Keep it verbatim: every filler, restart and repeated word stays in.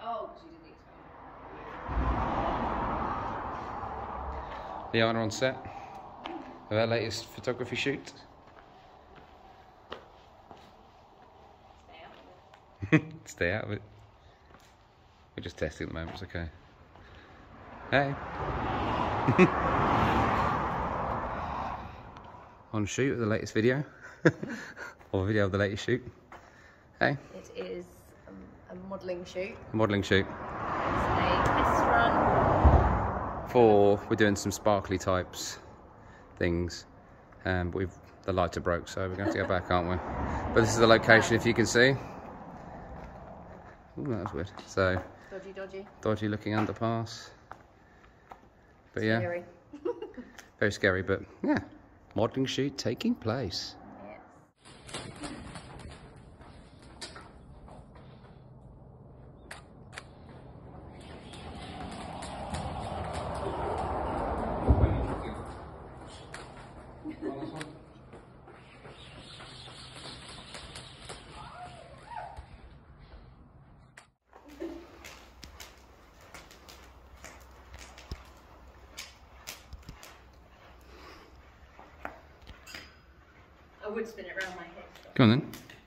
Oh, because you didn't expect. Liana on set of our latest photography shoot. Stay out of it. Stay out of it. We're just testing at the moment, it's okay. Hey. On shoot of the latest video. Or video of the latest shoot. Hey. It is um, a modelling shoot. A modelling shoot. It's a test run. For, we're doing some sparkly types things. Um, but we've, the lights are broke, so we're going to have to go back, aren't we? But this is the location, if you can see. Ooh, that was weird. So, Dodgy, dodgy. Dodgy looking underpass. But yeah, Scary. very scary, but yeah, modelling shoot taking place. Yes. I would spin it around my head. Go on then.